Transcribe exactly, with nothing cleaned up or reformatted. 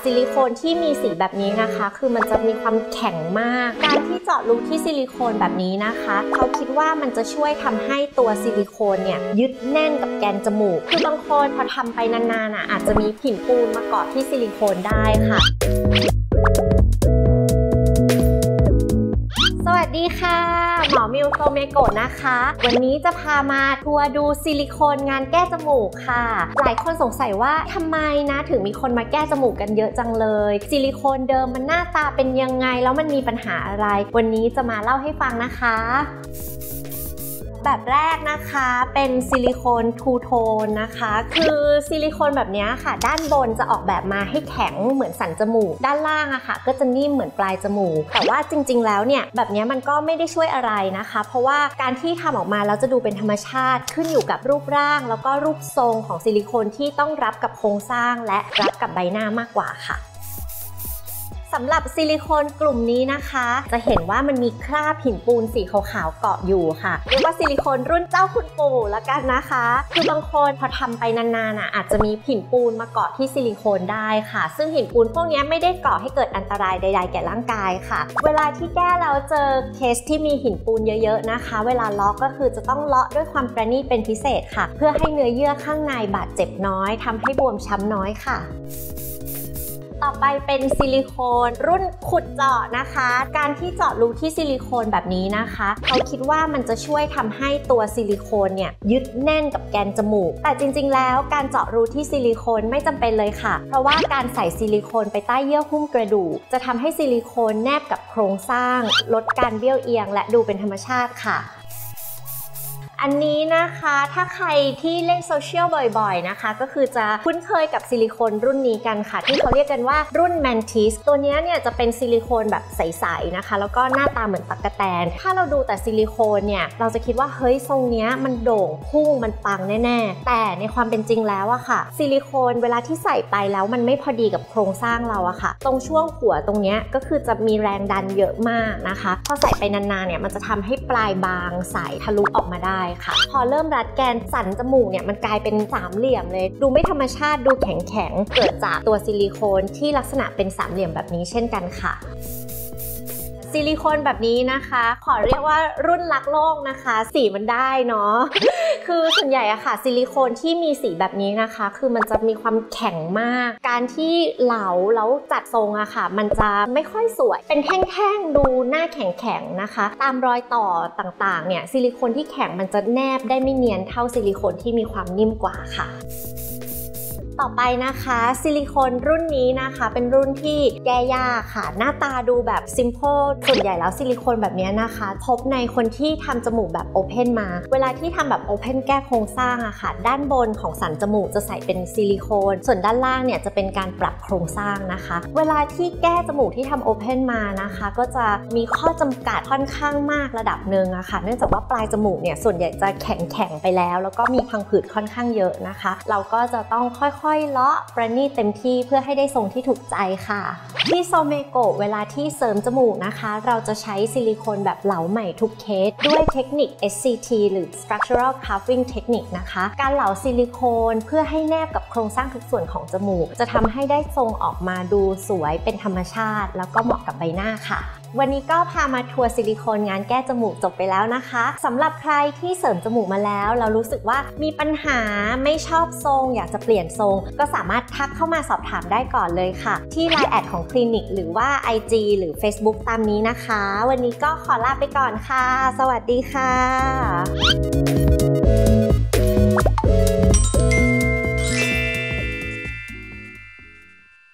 ซิลิโคนที่มีสีแบบนี้นะคะคือมันจะมีความแข็งมากการที่เจาะรูที่ซิลิโคนแบบนี้นะคะเขาคิดว่ามันจะช่วยทำให้ตัวซิลิโคนเนี่ยยึดแน่นกับแกนจมูกคือบางคนพอทำไปนานๆอ่ะอาจจะมีผิวปูนมาเกาะที่ซิลิโคนได้ค่ะสวัสดีค่ะหมอมิวโซเมโกะนะคะวันนี้จะพามาทัวร์ดูซิลิโคนงานแก้จมูกค่ะหลายคนสงสัยว่าทำไมนะถึงมีคนมาแก้จมูกกันเยอะจังเลยซิลิโคนเดิมมันหน้าตาเป็นยังไงแล้วมันมีปัญหาอะไรวันนี้จะมาเล่าให้ฟังนะคะแบบแรกนะคะเป็นซิลิโคนทูโทนนะคะคือซิลิโคนแบบนี้ค่ะด้านบนจะออกแบบมาให้แข็งเหมือนสันจมูกด้านล่างอะค่ะก็จะนิ่มเหมือนปลายจมูกแต่ว่าจริงๆแล้วเนี่ยแบบนี้มันก็ไม่ได้ช่วยอะไรนะคะเพราะว่าการที่ทำออกมาแล้วจะดูเป็นธรรมชาติขึ้นอยู่กับรูปร่างแล้วก็รูปทรงของซิลิโคนที่ต้องรับกับโครงสร้างและรับกับใบหน้ามากกว่าค่ะสำหรับซิลิโคนกลุ่มนี้นะคะจะเห็นว่ามันมีคราบหินปูนสีขาวๆเกาะอยู่ค่ะเรียกว่าซิลิโคนรุ่นเจ้าคุณปู่แล้วกันนะคะคือบางคนพอทำไปนานๆอ่ะอาจจะมีหินปูนมาเกาะที่ซิลิโคนได้ค่ะซึ่งหินปูนพวกนี้ไม่ได้ก่อให้เกิดอันตรายใดๆแก่ร่างกายค่ะเวลาที่แก้แล้วเจอเคสที่มีหินปูนเยอะๆนะคะเวลาเลาะก็คือจะต้องเลาะด้วยความประณีตเป็นพิเศษค่ะเพื่อให้เนื้อเยื่อข้างในบาดเจ็บน้อยทำให้บวมช้ำน้อยค่ะต่อไปเป็นซิลิโคนรุ่นขุดเจาะนะคะการที่เจาะรูที่ซิลิโคนแบบนี้นะคะเขาคิดว่ามันจะช่วยทำให้ตัวซิลิโคนเนี่ยยึดแน่นกับแกนจมูกแต่จริงๆแล้วการเจาะรูที่ซิลิโคนไม่จำเป็นเลยค่ะเพราะว่าการใส่ซิลิโคนไปใต้เยื่อหุ้มกระดูกจะทำให้ซิลิโคนแนบกับโครงสร้างลดการเบี้ยวเอียงและดูเป็นธรรมชาติค่ะอันนี้นะคะถ้าใครที่เล่นโซเชียลบ่อยๆนะคะก็คือจะคุ้นเคยกับซิลิโคนรุ่นนี้กันค่ะที่เขาเรียกกันว่ารุ่น Mantis ตัวนี้เนี่ยจะเป็นซิลิโคนแบบใสๆนะคะแล้วก็หน้าตาเหมือนตั๊กแตนถ้าเราดูแต่ซิลิโคนเนี่ยเราจะคิดว่าเฮ้ยทรงเนี้ยมันโด่งพุ่งมันปังแน่ๆแต่ในความเป็นจริงแล้วอะค่ะซิลิโคนเวลาที่ใส่ไปแล้วมันไม่พอดีกับโครงสร้างเราอะค่ะตรงช่วงหัวตรงเนี้ยก็คือจะมีแรงดันเยอะมากนะคะพอใส่ไปนานๆเนี่ยมันจะทำให้ปลายบางสายทะลุออกมาได้พอเริ่มรัดแกนสันจมูกเนี่ยมันกลายเป็นสามเหลี่ยมเลยดูไม่ธรรมชาติดูแข็งๆเกิดจากตัวซิลิโคนที่ลักษณะเป็นสามเหลี่ยมแบบนี้เช่นกันค่ะซิลิโคนแบบนี้นะคะขอเรียกว่ารุ่นรักโลกนะคะสีมันได้เนาะคือส่วนใหญ่อะค่ะซิลิโคนที่มีสีแบบนี้นะคะคือมันจะมีความแข็งมากการที่เหลาแล้วจัดทรงอะค่ะมันจะไม่ค่อยสวยเป็นแท่งๆดูหน้าแข็งๆนะคะตามรอยต่อต่างๆเนี่ยซิลิโคนที่แข็งมันจะแนบได้ไม่เนียนเท่าซิลิโคนที่มีความนิ่มกว่าค่ะต่อไปนะคะซิลิโคนรุ่นนี้นะคะเป็นรุ่นที่แก้ยากค่ะหน้าตาดูแบบ simple ส่วนใหญ่แล้วซิลิโคนแบบนี้นะคะพบในคนที่ทำจมูกแบบ open มาเวลาที่ทำแบบ open แก้โครงสร้างอะค่ะด้านบนของสันจมูกจะใส่เป็นซิลิโคนส่วนด้านล่างเนี่ยจะเป็นการปรับโครงสร้างนะคะเวลาที่แก้จมูกที่ทำ open มานะคะก็จะมีข้อจำกัดค่อนข้างมากระดับหนึ่งอะค่ะเนื่องจากว่าปลายจมูกเนี่ยส่วนใหญ่จะแข็งแข็งไปแล้วแล้วก็มีพังผืดค่อนข้างเยอะนะคะเราก็จะต้องค่อยค่อยเลาะประณีตเต็มที่เพื่อให้ได้ทรงที่ถูกใจค่ะที่โซเมโกะเวลาที่เสริมจมูกนะคะเราจะใช้ซิลิโคนแบบเหลาใหม่ทุกเคสด้วยเทคนิค เอส ซี ที หรือ Structural Carving Technique นะคะการเหลาซิลิโคนเพื่อให้แนบกับโครงสร้างทุกส่วนของจมูกจะทำให้ได้ทรงออกมาดูสวยเป็นธรรมชาติแล้วก็เหมาะกับใบหน้าค่ะวันนี้ก็พามาทัวร์ซิลิโคนงานแก้จมูกจบไปแล้วนะคะสำหรับใครที่เสริมจมูกมาแล้วเรารู้สึกว่ามีปัญหาไม่ชอบทรงอยากจะเปลี่ยนทรงก็สามารถทักเข้ามาสอบถามได้ก่อนเลยค่ะที่ ไลน์ แอดของคลินิกหรือว่า ไอ จี หรือ Facebook ตามนี้นะคะวันนี้ก็ขอลาไปก่อนค่ะสวัสดีค่ะ